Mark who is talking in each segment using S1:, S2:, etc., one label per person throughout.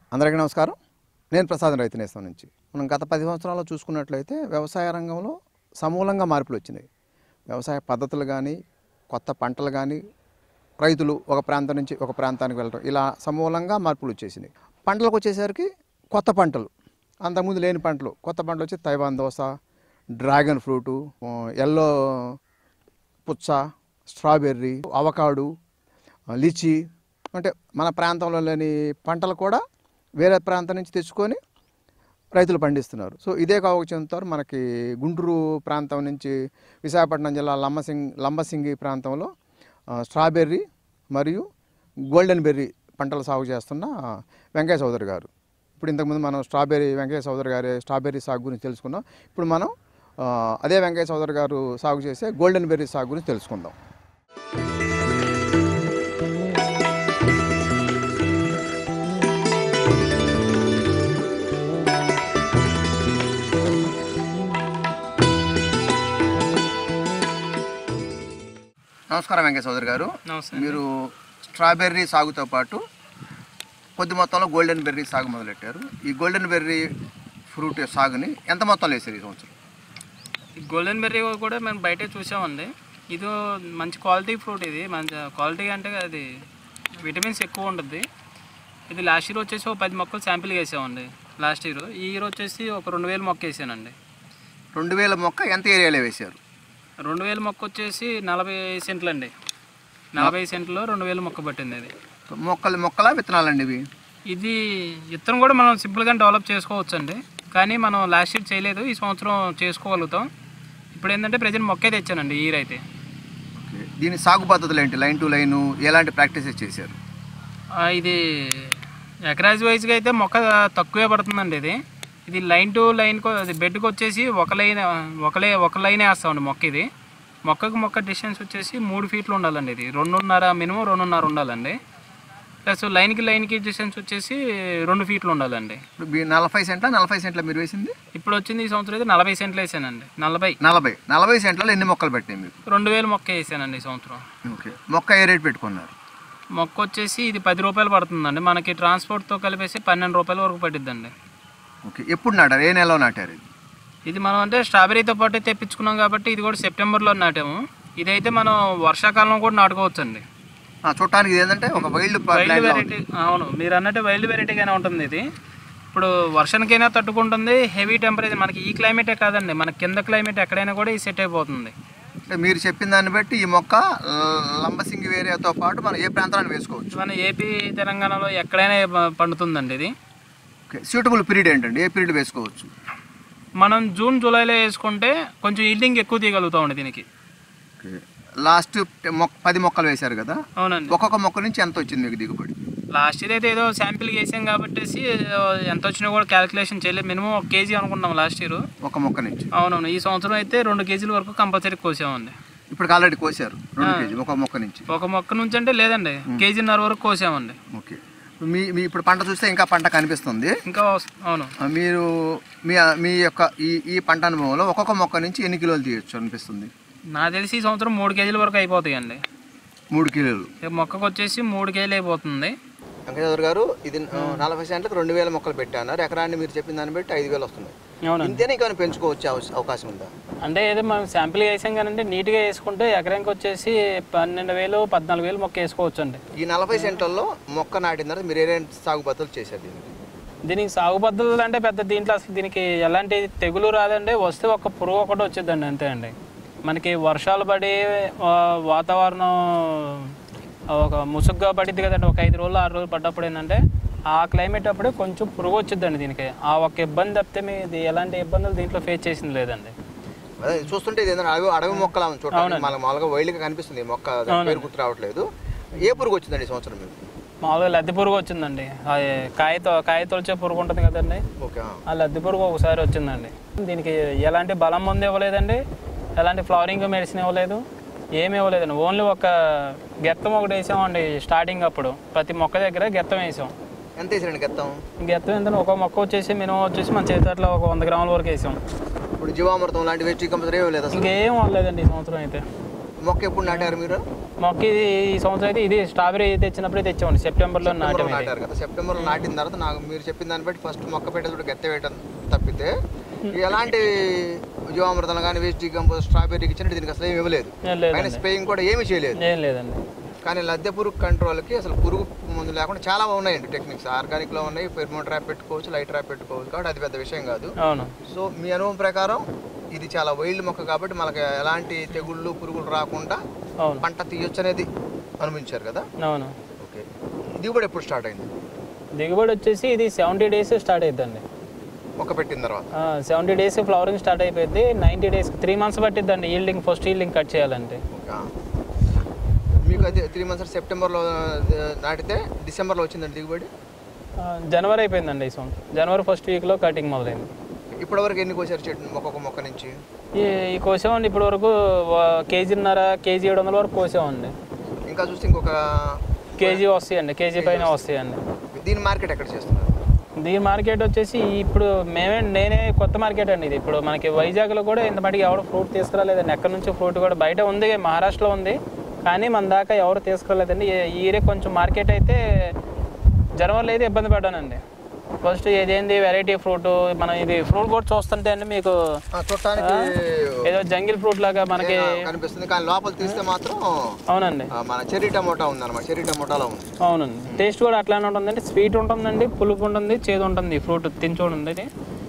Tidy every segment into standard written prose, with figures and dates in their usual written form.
S1: అందరికీ నమస్కారం. నేను ప్రసాద్ రైతు నేస్తం నుంచి. మనం గత 10 సంవత్సరాల్లో చూసుకున్నట్లయితే వ్యవసాయ రంగంలో సమూలంగా మార్పులు వచ్చినాయి. వ్యవసాయ పద్ధతులు కానీ, కొత్త పంటలు కానీ, రైతులు ఒక ప్రాంతం నుంచి ఒక ప్రాంతానికి వెళ్ళడం, ఇలా సమూలంగా మార్పులు వచ్చేసినాయి. పంటలకు వచ్చేసరికి కొత్త పంటలు, అంతకుముందు లేని పంటలు, కొత్త పంటలు వచ్చి తైవాన్ దోస, డ్రాగన్ ఫ్రూటు, ఎల్లో పుచ్చ, స్ట్రాబెర్రీ, అవకాడు, లిచీ, అంటే మన ప్రాంతంలో లేని పంటలు కూడా వేరే ప్రాంతం నుంచి తెచ్చుకొని రైతులు పండిస్తున్నారు. సో ఇదే కావచ్చు చెందుతారు. మనకి గుంటూరు ప్రాంతం నుంచి విశాఖపట్నం జిల్లా లంబసింగి ప్రాంతంలో స్ట్రాబెర్రీ మరియు గోల్డెన్ బెర్రీ పంటలు సాగు చేస్తున్న వెంకయ్య చౌదరి గారు. ఇప్పుడు ఇంతకుముందు మనం వెంకయ్య చౌదరి గారి స్ట్రాబెర్రీ సాగు గురించి తెలుసుకున్నాం. ఇప్పుడు మనం అదే వెంకయ్య చౌదరి గారు సాగు చేసే గోల్డెన్ బెర్రీ సాగు గురించి తెలుసుకుందాం. నమస్కారం వెంకయ్య చౌదరి గారు. మీరు స్ట్రాబెర్రీ సాగుతో పాటు కొద్ది మొత్తంలో గోల్డెన్ బెర్రీ సాగు మొదలెట్టారు. ఈ గోల్డెన్ బెర్రీ ఫ్రూట్ సాగుని ఎంత మొత్తంలో వేసారు ఈ సంవత్సరం?
S2: ఈ గోల్డెన్ బెర్రీ కూడా మేము బయటే చూసామండి. ఇది మంచి క్వాలిటీ ఫ్రూట్. ఇది మంచి క్వాలిటీ అంటే అది విటమిన్స్ ఎక్కువ ఉంటుంది. ఇది లాస్ట్ ఇయర్ వచ్చేసి ఒక 10 మొక్కలు శాంపిల్గా వేసామండి లాస్ట్ ఇయర్. ఈ ఇయర్ వచ్చేసి ఒక 2000 మొక్క వేసానండి.
S1: 2000 మొక్క ఎంత ఏరియాలో వేశారు?
S2: 2000 మొక్క వచ్చేసి 40 సెంట్లు అండి. 40 సెంట్లో 2000 మొక్క పట్టింది. అది
S1: మొక్కలా విత్తనాలండి ఇవి?
S2: ఇది విత్తనం కూడా మనం సింపుల్గా డెవలప్ చేసుకోవచ్చు అండి. కానీ మనం లాస్ట్ ఇయర్ చేయలేదు, ఈ సంవత్సరం చేసుకోగలుగుతాం. ఇప్పుడు ఏంటంటే ప్రజెంట్ మొక్కే తెచ్చానండి ఈ ఇయర్ అయితే.
S1: దీని సాగు పద్ధతులు ఏంటి? లైన్ టు లైన్ ఎలాంటి ప్రాక్టీసెస్ చేశారు?
S2: ఇది ఎకరాజ్ వైజ్గా అయితే మొక్క తక్కువే పడుతుందండి. ఇది లైన్ టు లైన్ అది బెడ్కి వచ్చేసి ఒక లైన్ వేస్తామండి మొక్క. ఇది మొక్క డిస్టెన్స్ వచ్చేసి 3 ఫీట్లు ఉండాలండి. ఇది 2.5 మినిమం 2.5 ఉండాలండి. ప్లస్ లైన్కి డిస్టెన్స్ వచ్చేసి 2 ఫీట్లు ఉండాలండి.
S1: ఇప్పుడు 40 సెంట్ల మీరు వేసింది?
S2: ఇప్పుడు వచ్చింది ఈ సంవత్సరం అయితే 40 సెంట్లు వేసానండి.
S1: 40 సెంట్లలో ఎన్ని మొక్కలు పెట్టినాయి మీకు?
S2: 2000 మొక్క వేసానండి ఈ సంవత్సరం.
S1: ఓకే. మొక్క ఏ రేట్ పెట్టుకున్నారు?
S2: మొక్క వచ్చేసి ఇది 10 రూపాయలు పడుతుందండి. మనకి ట్రాన్స్పోర్ట్తో కలిపేసి 12 రూపాయల వరకు పడుతుందండి.
S1: ఓకే. ఎప్పుడు నాటారు? ఏ నెలలో నాటారు?
S2: ఇది మనం అంటే స్ట్రాబెర్రీతో పాటు తెప్పించుకున్నాం కాబట్టి ఇది కూడా సెప్టెంబర్లో నాటాము. ఇదైతే మనం వర్షాకాలంలో కూడా నాటుకోవచ్చు అండి.
S1: చూడటానికి ఏంటంటే ఒక వైల్డ్
S2: వెరైటీ. అవును, మీరు అన్నట్టు వైల్డ్ వెరైటీగానే ఉంటుంది. ఇది ఇప్పుడు వర్షానికైనా తట్టుకుంటుంది. హెవీ టెంపరేచర్ మనకి ఈ క్లైమేటే కాదండి, మన కింద క్లైమేట్ ఎక్కడైనా కూడా ఈ సెట్ అయిపోతుంది.
S1: అంటే మీరు చెప్పిన దాన్ని బట్టి ఈ మొక్క లంబసింగి ఏరియాతో పాటు మనం ఏ ప్రాంతాన్ని వేసుకోవచ్చు?
S2: మన ఏపీ తెలంగాణలో ఎక్కడైనా పండుతుందండి ఇది.
S1: ఓకే. సూటబుల్ పీరియడ్ ఏంటండి? ఏ పీరియడ్ వేసుకోవచ్చు?
S2: మనం జూన్ జూలైలో వేసుకుంటే కొంచెం ఈల్డింగ్ ఎక్కువ తీయగలుగుతామండి దీనికి.
S1: ఓకే. లాస్ట్ 10 మొక్కలు వేశారు కదా?
S2: అవునండి.
S1: ఒక్కొక్క మొక్క నుంచి ఎంత వచ్చింది మీకు దిగుబడి?
S2: లాస్ట్ ఇయర్ అయితే ఏదో శాంపిల్గా వేసాం కాబట్టి ఎంత వచ్చినా కూడా క్యాలిక్యులేషన్ చేయలేదు. మినిమం 1 కేజీ అనుకున్నాం లాస్ట్ ఇయర్ ఒక
S1: మొక్క నుంచి.
S2: అవునవును. ఈ సంవత్సరం అయితే 2 కేజీల వరకు కంపల్సరీ కోసామండి.
S1: ఇప్పుడు ఆల్రెడీ కోసారు 2 కేజీ ఒక మొక్క నుంచి?
S2: ఒక మొక్క నుంచి అంటే లేదండి, 1.5 కేజీన్నర వరకు కోసామండి.
S1: ఓకే. మీ ఇప్పుడు పంట చూస్తే ఇంకా పంట కనిపిస్తుంది
S2: ఇంకా. అవును.
S1: మీరు మీ యొక్క ఈ పంట అనుభవంలో ఒక్కొక్క మొక్క నుంచి ఎన్ని కిలోలు తీయచ్చు అనిపిస్తుంది?
S2: నాకు తెలిసి ఈ సంవత్సరం 3 కేజీల వరకు అయిపోతాయండి.
S1: 3 కిలోలు
S2: మొక్కకు వచ్చేసి 3 కేజీలు అయిపోతుంది.
S1: వెంకయ్య చౌదరి గారు, ఇది 40 సెంట్లకు 2000 మొక్కలు పెట్టారు. ఎకరాన్ని మీరు చెప్పిన దాన్ని బట్టి 5000 వస్తున్నాయి. ఇంతేనా? ఇంకా పెంచుకోవచ్చు అవకాశం ఉందా?
S2: అంటే ఏదో మనం శాంపిల్ వేసాం కానీ నీట్గా వేసుకుంటే ఎకరానికి వచ్చేసి 12,000 14,000 మొక్క వేసుకోవచ్చు అండి.
S1: ఈ 40 సెంట్లలో మొక్క నాటిన తర్వాత మీరు ఏదైనా సాగు పద్ధతులు చేశారు?
S2: దీనికి సాగు పద్ధతులు అంటే పెద్ద దీంట్లో అసలు దీనికి ఎలాంటి తెగులు రాదండి. వస్తే ఒక పురుగు ఒకటి వచ్చిందండి అంతే అండి. మనకి వర్షాలు పడి వాతావరణం ఒక ముసుగ్గా పడిద్ది కదండి, ఒక 5 రోజులు 6 రోజులు పడ్డప్పుడు ఏంటంటే ఆ క్లైమేట్ అప్పుడే కొంచెం పురుగు వచ్చిద్దండి దీనికి. ఆ ఒక ఇబ్బంది తప్పితే మీది ఎలాంటి ఇబ్బందులు దీంట్లో ఫేస్ చేసింది లేదండి.
S1: చూస్తుంటే ఇది అడవి మొక్కలా చూడండి, మామూలుగా వైల్డ్గా కనిపిస్తుంది మొక్క, పేరు గుర్తు రావట్లేదు. ఏ పురుగు వచ్చిందండి ఈ సంవత్సరం మీకు?
S2: మామూలుగా లద్దె పురుగు వచ్చిందండి. అది కాయ తొలిచే పురుగు ఉంటుంది కదండి, ఆ లద్దె పురుగు ఒకసారి వచ్చిందండి. దీనికి ఎలాంటి బలం మందు ఇవ్వలేదండి, ఎలాంటి ఫ్లవరింగ్ మెడిసిన్ ఇవ్వలేదు, ఏమి ఇవ్వలేదండి. ఓన్లీ ఒక గెత్తం ఒకటి వేసామండి స్టార్టింగ్. అప్పుడు ప్రతి మొక్క దగ్గర గెత్తం వేసాం.
S1: ఎంత వేసారండి గెత్తం?
S2: గెత్తం ఏంటంటే ఒక మొక్క వచ్చేసి మినిమం వచ్చేసి మన చేతిలో ఒక 100 గ్రాముల వరకు వేసాం.
S1: ఇప్పుడు జీవామృతం లాంటి వేస్ట్ కంపల్సరీ లేదు,
S2: ఇంకేం వాడలేదండి ఈ సంవత్సరం అయితే.
S1: మొక్క ఎప్పుడు నాటారు మీరు?
S2: మొక్క ఇది ఈ సంవత్సరం అయితే ఇది స్ట్రాబెరీ తెచ్చినప్పుడే తెచ్చామండి, సెప్టెంబర్లో
S1: నాటారు కదా. సెప్టెంబర్లో నాటిన తర్వాత నాకు మీరు చెప్పిన దాన్ని బట్టి ఫస్ట్ మొక్క పెట్టేటప్పుడు గెత్త వేయటం తప్పితే ఎలాంటి జీవామృతం కానీ వేస్ట్ కంపోస్ట్ స్ట్రాబెర్రీకి ఇచ్చినట్టు దీనికి అసలు ఏమి ఇవ్వలేదు. పైన స్ప్రేయింగ్ కూడా ఏమీ చేయలేదు.
S2: ఏం లేదండి.
S1: కానీ లద్దె పురుగు కంట్రోల్కి అసలు పురుగు మందు లేకుండా చాలా ఉన్నాయండి టెక్నిక్స్. ఆర్గానిక్లో ఉన్నాయి, ఫెర్మోన్ ట్రాప్ పెట్టుకోవచ్చు, లైట్ ట్రాప్ పెట్టుకోవచ్చు, కాబట్టి అది పెద్ద విషయం కాదు.
S2: అవును.
S1: సో మీ అనుభవం ప్రకారం ఇది చాలా వైల్డ్ మొక్క కాబట్టి మనకి ఎలాంటి తెగుళ్ళు పురుగులు రాకుండా పంట తీయొచ్చు అనేది అనుభవించారు కదా.
S2: అవును.
S1: ఓకే, దిగుబడి ఎప్పుడు స్టార్ట్ అయింది?
S2: దిగుబడి వచ్చేసి ఇది 70 days స్టార్ట్ అవుతుందండి.
S1: మొక్క పెట్టిన తర్వాత
S2: 70 days ఫ్లవరింగ్ స్టార్ట్ అయిపోయింది. 90 days 3 months పట్టిద్దండి ఈల్డింగ్, ఫస్ట్ ఈల్డింగ్ కట్ చేయాలంటే.
S1: మీకు అది 3 months సెప్టెంబర్లో నాటితే డిసెంబర్లో వచ్చిందండి దిగుబడి?
S2: జనవరి అయిపోయిందండి ఈ సంవత్సరం. జనవరి ఫస్ట్ వీక్లో కటింగ్ మొదలైంది.
S1: ఇప్పటివరకు ఎన్ని కోసారు చెట్టు ఒక్కొక్క మొక్క నుంచి?
S2: ఈ కోసామండి ఇప్పటి వరకు 1.5 kg 700 వరకు కోసామండి.
S1: ఇంకా చూస్తే ఇంకొక
S2: కేజీ వస్తాయండి, కేజీ పైన వస్తాయండి.
S1: దీని మార్కెట్ ఎక్కడ చేస్తున్నారు?
S2: దీని మార్కెట్ వచ్చేసి ఇప్పుడు నేనే కొత్త మార్కెట్ అండి ఇది. ఇప్పుడు మనకి వైజాగ్లో కూడా ఇంత మటుకు ఎవరు ఫ్రూట్ తీసుకురాలేదండి. ఎక్కడి నుంచి ఫ్రూట్ కూడా బయట ఉంది, మహారాష్ట్రలో ఉంది, కానీ మన దాకా ఎవరు తీసుకురాలేదండి. ఈ ఏరియా కొంచెం మార్కెట్ అయితే జనవరిలో అయితే ఇబ్బంది పడ్డానండి. ఫస్ట్ ఇదేంది వెరైటీ ఫ్రూట్, మనం ఇది ఫ్రూట్ కూడా చూస్తుంటే అండి మీకు
S1: చూడటానికి
S2: ఏదో జంగిల్ ఫ్రూట్ లాగా మనకి
S1: కనిపిస్తుంది, కానీ లోపల తీస్తే మాత్రం
S2: అవునండి
S1: మన చెర్రీ టమోటా ఉందన్నమాట. చెర్రీ టమోటాలో ఉంది.
S2: అవునండి. టేస్ట్ కూడా అట్లానే ఉంటుందండి, స్వీట్ ఉంటుందండి, పులుపు ఉంటుంది, చేదు ఉంటుంది. ఫ్రూట్ తిని చూడండి.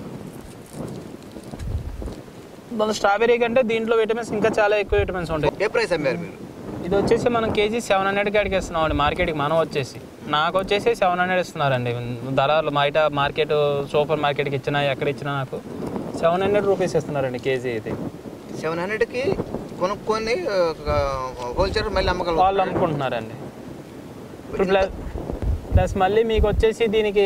S2: మన స్ట్రాబెర్రీ కంటే దీంట్లో విటమిన్స్ ఇంకా చాలా ఎక్కువ విటమిన్స్ ఉంటాయి.
S1: ఏ ప్రైస్ అమ్మారు మీరు?
S2: ఇది వచ్చేసి మనం కేజీ 700 కాడికి ఇస్తున్నాం అండి మార్కెట్కి. మనం వచ్చేసి నాకు వచ్చేసి 700 ఇస్తున్నారండి దళారులు. బయట మార్కెట్ సూపర్ మార్కెట్కి ఇచ్చినా ఎక్కడ ఇచ్చినా నాకు 700 రూపీస్ ఇస్తున్నారండి కేజీ. ఇది
S1: 700కి కొనుక్కొని హోల్సేల్ మళ్ళీ అమ్మగలరు,
S2: వాళ్ళు అమ్ముకుంటున్నారండి. ప్లస్ మళ్ళీ మీకు వచ్చేసి దీనికి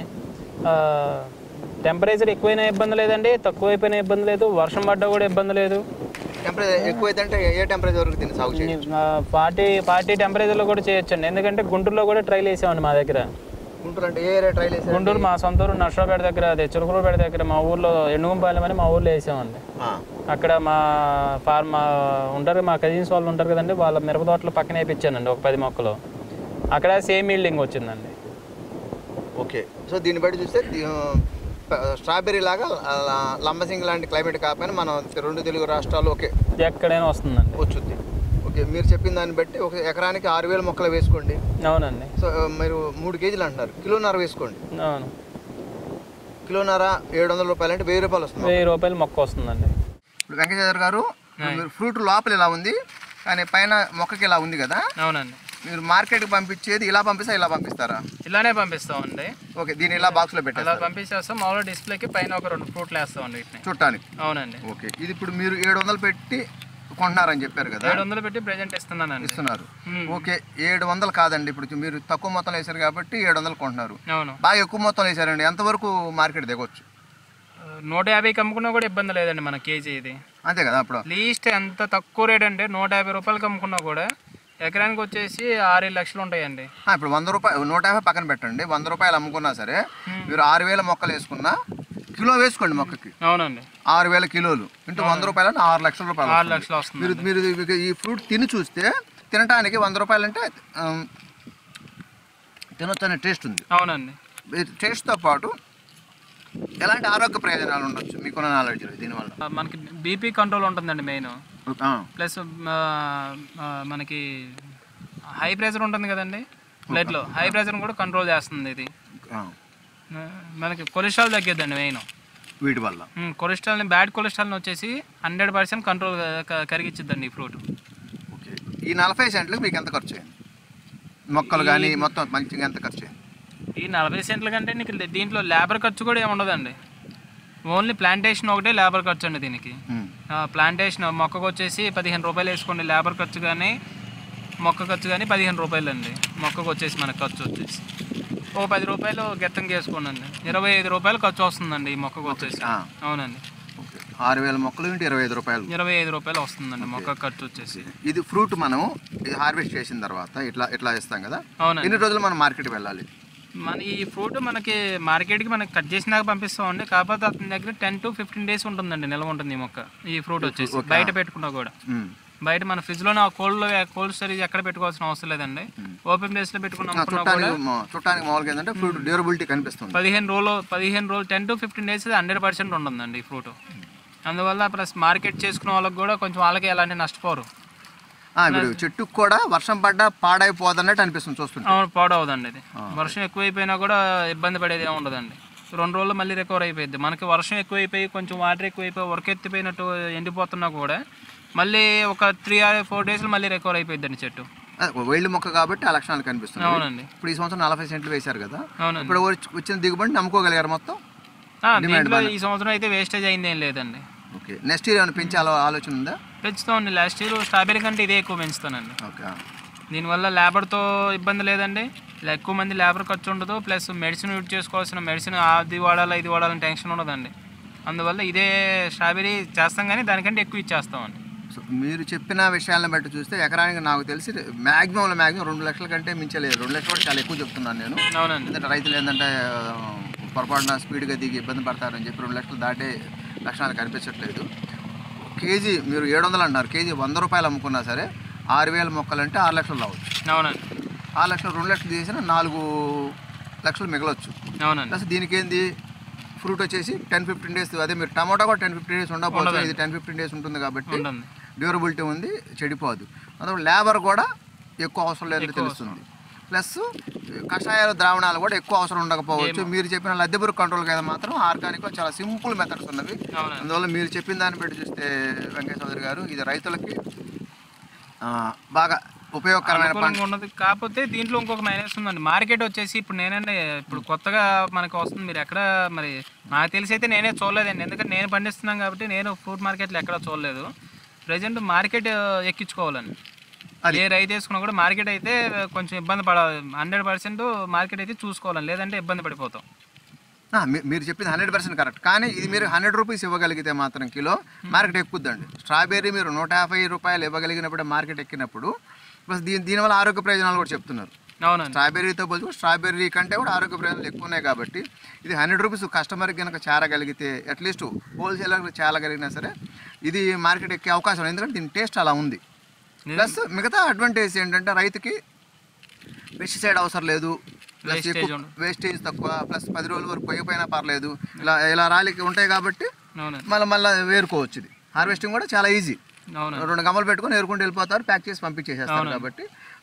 S2: టెంపరేచర్ ఎక్కువైనా ఇబ్బంది లేదండి, తక్కువ అయిపోయినా ఇబ్బంది లేదు, వర్షం పడ్డా కూడా ఇబ్బంది లేదు.
S1: టెంపరేచర్ ఎక్కువైతే అంటే ఏ టెంపరేచర్ వరకు దీన్ని సాగు చేయొచ్చు?
S2: 40 టెంపరేచర్లో కూడా చేయొచ్చండి. ఎందుకంటే గుంటూరులో కూడా ట్రైల్ వేసామండి మా దగ్గర.
S1: గుంటూరు అంటే ఏ ఏరియా ట్రైల్ వేసారు?
S2: గుంటూరు మా సొంత ఊరు నర్సరావుపేట దగ్గర, అదే చిలుకలపేట దగ్గర మా ఊర్లో ఎండుగుంపాలెం అని మా ఊర్లో వేసామండి. అక్కడ మా ఫార్మ్ ఉంటారు, మా కజిన్స్ వాళ్ళు ఉంటారు కదండి, వాళ్ళ మిరప తోటలు పక్కన వేయించానండి ఒక 10 మొక్కలు. అక్కడ సేమ్ ఈల్డింగ్ వచ్చిందండి.
S1: ఓకే, సో దీన్ని బట్టి చూస్తే స్ట్రాబెర్రీ లాగా లంబసింగ్ లాంటి క్లైమేట్ కాకపోయినా మనం 2 తెలుగు రాష్ట్రాలు ఓకే
S2: ఎక్కడైనా వస్తుందండి,
S1: వచ్చుద్ది. ఓకే, మీరు చెప్పిన దాన్ని బట్టి ఒక ఎకరానికి 6000 మొక్కలు వేసుకోండి.
S2: అవునండి.
S1: సో మీరు 3 కేజీలు అంటున్నారు, కిలోన్నర వేసుకోండి.
S2: అవును,
S1: కిలోన్నర 700 రూపాయలు అంటే 1000 రూపాయలు వస్తుంది.
S2: 1000 రూపాయలు మొక్క వస్తుందండి.
S1: ఇప్పుడు వెంకటేశ్వర గారు, మీరు ఫ్రూట్ లోపల ఇలా ఉంది కానీ పైన మొక్కకి ఇలా ఉంది కదా.
S2: అవునండి.
S1: మీరు మార్కెట్కి పంపించేది ఇలా పంపిస్తా ఇలా పంపిస్తారా?
S2: ఇలానే పంపిస్తామండి.
S1: ఓకే, దీన్ని ఇలా బాక్స్లో పెట్టాలి,
S2: ఇలా పంపించేస్తాం. మామూలుగా డిస్ప్లేకి పైన ఒక 2 ఫ్రూట్లు వేస్తామండి వీటిని
S1: చుట్టానికి.
S2: అవునండి.
S1: ఓకే, ఇది ఇప్పుడు మీరు 700 పెట్టి కొంటున్నారని చెప్పారు కదా.
S2: 700 పెట్టి ప్రెజెంట్ ఇస్తున్నారు.
S1: ఓకే, 700 కాదండి, ఇప్పుడు మీరు తక్కువ మొత్తంలో వేసారు కాబట్టి 700 కొంటున్నారు.
S2: అవును,
S1: బాగా ఎక్కువ మొత్తంలో వేసారండి, ఎంతవరకు మార్కెట్ దిగొచ్చు?
S2: 150కి అమ్ముకున్నా కూడా ఇబ్బంది లేదండి మన కేజీ. ఇది
S1: అంతే కదా. అప్పుడు
S2: లీస్ట్ ఎంత తక్కువ రేట్ అంటే 150 రూపాయలకి అమ్ముకున్నా కూడా ఎకరానికి వచ్చేసి 6 లక్షలు ఉంటాయండి.
S1: ఇప్పుడు 100 రూపాయలు 150 పక్కన పెట్టండి, 100 రూపాయలు అమ్ముకున్నా సరే మీరు 6000 మొక్కలు వేసుకున్నా కిలో వేసుకోండి మొక్కకి.
S2: అవునండి,
S1: 6000 కిలోలు ఇంటూ 100 రూపాయలు అంటే 6 లక్షల రూపాయలు.
S2: 6 లక్షలు వస్తుంది.
S1: మీరు ఈ ఫ్రూట్ తిని చూస్తే తినడానికి 100 రూపాయలు అంటే తినొచ్చు అనే టేస్ట్ ఉంది.
S2: అవునండి.
S1: టేస్ట్తో పాటు ఎలాంటి ఆరోగ్య ప్రయోజనాలు ఉండొచ్చు మీకున్న నాలెడ్జ్ దీనివల్ల?
S2: మనకి బీపీ కంట్రోల్ ఉంటుందండి మెయిన్. ప్లస్ మనకి హై ప్రెషర్ ఉంటుంది కదండి బ్లడ్లో, హై ప్రెషర్ కూడా కంట్రోల్ చేస్తుంది ఇది. మనకి కొలెస్ట్రాల్ తగ్గిద్దండి మెయిన్
S1: వీటి వల్ల.
S2: కొలెస్ట్రాల్ని, బ్యాడ్ కొలెస్ట్రాల్ని వచ్చేసి 100% కంట్రోల్ కరిగిచ్చిద్దండి ఈ ఫ్రూట్.
S1: ఓకే, ఈ 40 సెంట్లకు మీకు ఎంత ఖర్చు అయింది? మొక్కలు కానీ మొత్తం మంచిగా ఎంత ఖర్చు అయింది?
S2: ఈ 40 సెంట్ల కంటే నీకు దీంట్లో లేబర్ ఖర్చు కూడా ఏమి ఉండదండి. ఓన్లీ ప్లాంటేషన్ ఒకటే లేబర్ ఖర్చు అండి దీనికి. ప్లాంటేషన్ మొక్కకు వచ్చేసి 15 రూపాయలు వేసుకోండి లేబర్ ఖర్చు, కానీ మొక్క ఖర్చు కానీ 15 రూపాయలు అండి. మొక్కకు వచ్చేసి మనకు ఖర్చు వచ్చేసి ఓ 10 రూపాయలు గెత్తం చేసుకోండి అండి, 25 రూపాయలు ఖర్చు వస్తుందండి ఈ మొక్కకు వచ్చేసి. అవునండి,
S1: 6000 మొక్కలు ఇంటి 25 రూపాయలు,
S2: 25 రూపాయలు వస్తుందండి మొక్క ఖర్చు వచ్చేసి.
S1: ఇది ఫ్రూట్ మనం హార్వెస్ట్ చేసిన తర్వాత ఇట్లా ఇస్తాం కదా. అవునండి. ఎన్ని రోజులు మనం మార్కెట్కి వెళ్ళాలి?
S2: మన ఈ ఫ్రూట్ మనకి మార్కెట్కి మనకి కట్ చేసినాక పంపిస్తామండి. కాకపోతే అతని దగ్గర 10 to 15 days ఉంటుందండి, నిల్వ ఉంటుంది ఈ మొక్క. ఈ ఫ్రూట్ వచ్చేసి బయట పెట్టుకున్నా కూడా బయట మన ఫ్రిడ్జ్లోనే కోల్డ్ స్టోరేజ్ ఎక్కడ పెట్టుకోవాల్సిన అవసరం లేదండి. ఓపెన్ ప్లేస్లో పెట్టుకున్నాం
S1: చుట్టానికి మామూలుగా ఏంటంటే ఫ్రూట్ డ్యూరబిలిటీ కనిపిస్తుంది.
S2: 15 రోజులు 10 to 15 days 100% ఉంటుందండి ఈ ఫ్రూట్. అందువల్ల ప్లస్ మార్కెట్ చేసుకునే వాళ్ళకి కూడా కొంచెం వాళ్ళకి ఎలాంటి నష్టపోరు.
S1: ఇప్పుడు చెట్టుకు కూడా వర్షం పడ్డా పాడైపోదన్నట్టు అనిపిస్తుంది చూస్తుంటే.
S2: అవును, పాడవదండి. ఇది వర్షం ఎక్కువైపోయినా కూడా ఇబ్బంది పడేది ఏమి ఉండదండి. 2 రోజులు మళ్ళీ రికవర్ అయిపోయింది. మనకి వర్షం ఎక్కువైపోయి కొంచెం వాటర్ ఎక్కువైపోయి ఉరకెత్తిపోయినట్టు ఎండిపోతున్నా కూడా మళ్ళీ ఒక 3 or 4 days మళ్ళీ రికవర్ అయిపోయిందండి చెట్టు.
S1: వైల్డ్ మొక్క కాబట్టి ఆ లక్షణాలు కనిపిస్తుంది.
S2: అవునండి.
S1: ఇప్పుడు ఈ సంవత్సరం 40 సెంట్లు వేశారు కదా.
S2: అవునండి.
S1: ఇప్పుడు వచ్చిన దిగుబడి నమ్ముకోగలిగారు మొత్తం?
S2: దీంట్లో ఈ సంవత్సరం అయితే వేస్టేజ్ అయింది ఏం లేదండి.
S1: ఓకే, నెక్స్ట్ ఇయర్ ఏమైనా పెంచే ఆలోచన ఉందా?
S2: పెంచుతామండి. లాస్ట్ ఇయర్ స్ట్రాబెరీ కంటే ఇదే ఎక్కువ పెంచుతానండి.
S1: ఓకే,
S2: దీనివల్ల లేబర్తో ఇబ్బంది లేదండి. ఎక్కువ మంది లేబర్ ఖర్చు ఉండదు. ప్లస్ మెడిసిన్ యూజ్ చేసుకోవాల్సిన మెడిసిన్ అది వాడాలా ఇది వాడాలని టెన్షన్ ఉండదండి. అందువల్ల ఇదే స్ట్రాబెరీ చేస్తాం కానీ దానికంటే ఎక్కువ ఇచ్చేస్తామండి.
S1: సో మీరు చెప్పిన విషయాలను బట్టి చూస్తే ఎకరానికి నాకు తెలిసి మ్యాక్సిమం 2 లక్షల కంటే మించలేదు. 2 లక్షలు కూడా చాలా ఎక్కువ చెప్తున్నాను నేను.
S2: అవునండి.
S1: ఎందుకంటే రైతులు ఏంటంటే పొరపాటున స్పీడ్గా దిగి ఇబ్బంది పడతారని చెప్పి 2 లక్షలు దాటే లక్షణాలు కనిపించట్లేదు. కేజీ మీరు 700 అంటున్నారు, కేజీ 100 రూపాయలు అమ్ముకున్నా సరే 6000 మొక్కలంటే 6 లక్షలు రావచ్చు.
S2: అవునండి.
S1: 6 లక్షలు 2 లక్షలు తీసిన 4 లక్షలు మిగలవచ్చు.
S2: అవునండి.
S1: ప్లస్ దీనికి ఏంది ఫ్రూట్ వచ్చేసి 10-15 days. అదే మీరు టమాటా కూడా 10-15 days ఉండకపోవచ్చు, ఇది 10-15 days ఉంటుంది కాబట్టి డ్యూరబిలిటీ ఉంది, చెడిపోదు. అందువల్ల లేబర్ కూడా ఎక్కువ అవసరం లేదని తెలుస్తుంది. ప్లస్ కషాయాల ద్రావణాలు కూడా ఎక్కువ అవసరం ఉండకపోవచ్చు. మీరు చెప్పిన లద్దెపురు కంట్రోల్ కదా మాత్రం ఆర్గానిక్లో చాలా సింపుల్ మెథడ్స్ ఉన్నవి. అందువల్ల మీరు చెప్పిన దాన్ని బట్టి చూస్తే వెంకయ్య చౌదరి గారు ఇది రైతులకి బాగా ఉపయోగకరమైన
S2: ఉన్నది. కాకపోతే దీంట్లో ఇంకొక మైనస్ ఉందండి. మార్కెట్ వచ్చేసి ఇప్పుడు కొత్తగా మనకు వస్తుంది. మీరు ఎక్కడ మరి నాకు తెలిసి అయితే నేనే చూడలేదండి. ఎందుకంటే నేను పండిస్తున్నాను కాబట్టి నేను ఫ్రూట్ మార్కెట్లో ఎక్కడ చూడలేదు. Present market ఎక్కించుకోవాలండి. ఏ రైతు వేసుకున్నా కూడా మార్కెట్ అయితే కొంచెం ఇబ్బంది పడాలి. 100% మార్కెట్ అయితే చూసుకోవాలండి, లేదంటే ఇబ్బంది పడిపోతాం.
S1: మీరు చెప్పింది 100% కరెక్ట్. కానీ ఇది మీరు 100 రూపీస్ ఇవ్వగలిగితే మాత్రం కిలో మార్కెట్ ఎక్కుద్దండి. స్ట్రాబెర్రీ మీరు 150 రూపాయలు ఇవ్వగలిగినప్పుడు మార్కెట్ ఎక్కినప్పుడు ప్లస్ దీనివల్ల ఆరోగ్య ప్రయోజనాలు కూడా చెప్తున్నారు.
S2: అవునండి.
S1: స్ట్రాబెర్రీతో పోల్చి స్ట్రాబెర్రీ కంటే కూడా ఆరోగ్య ప్రయోజనాలు ఎక్కువ ఉన్నాయి కాబట్టి ఇది 100 రూపీస్ కస్టమర్కి కనుక చేరగలిగితే అట్లీస్ట్ హోల్సేలర్కి చేరగలిగినా సరే ఇది మార్కెట్ ఎక్కే అవకాశం ఉంది. ఎందుకంటే దీని టేస్ట్ అలా ఉంది. ప్లస్ మిగతా అడ్వాంటేజ్ ఏంటంటే రైతుకి పెస్టిసైడ్ అవసరం లేదు, వేస్టేజ్ తక్కువ, ప్లస్ 10 రోజుల వరకు పోయిపోయినా పర్లేదు. ఇలా రాలికి ఉంటాయి కాబట్టి మళ్ళీ వేరుకోవచ్చు. ఇది హార్వెస్టింగ్ కూడా చాలా ఈజీ. 2 గమ్మలు పెట్టుకొని ఏరుకుంటూ వెళ్ళిపోతారు, ప్యాక్ చేసి పంపించేసేస్తారు. కాబట్టి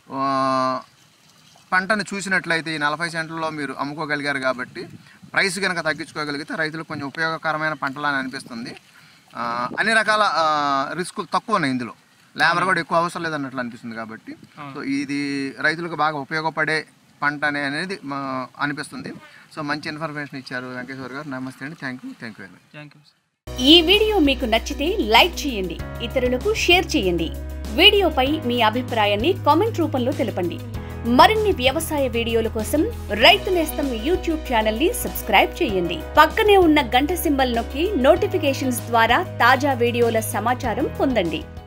S1: పంటను చూసినట్లయితే ఈ 40 సెంట్లలో మీరు అమ్ముకోగలిగారు కాబట్టి ప్రైస్ కనుక తగ్గించుకోగలిగితే రైతులకు కొంచెం ఉపయోగకరమైన పంటలని అనిపిస్తుంది. అన్ని రకాల రిస్కులు తక్కువ ఉన్నాయి ఇందులో, లేబర్ కూడా ఎక్కువ అవసరం లేదన్నట్లు అనిపిస్తుంది. కాబట్టి సో ఇది రైతులకు బాగా ఉపయోగపడే పంట అనేది అనిపిస్తుంది. సో మంచి ఇన్ఫర్మేషన్ ఇచ్చారు వెంకటేశ్వర గారు. నమస్తే అండి. Thank you very much.
S2: Thank you.
S3: ఈ వీడియో మీకు నచ్చితే లైక్ చేయండి, ఇతరులకు షేర్ చేయండి. వీడియోపై మీ అభిప్రాయాన్ని కామెంట్ రూపంలో తెలపండి. మరిన్ని వ్యవసాయ వీడియోల కోసం రైతు నేస్తం యూట్యూబ్ ఛానల్ ని సబ్స్క్రైబ్ చేయండి. పక్కనే ఉన్న గంట సింబల్ నొక్కి నోటిఫికేషన్స్ ద్వారా తాజా వీడియోల సమాచారం పొందండి.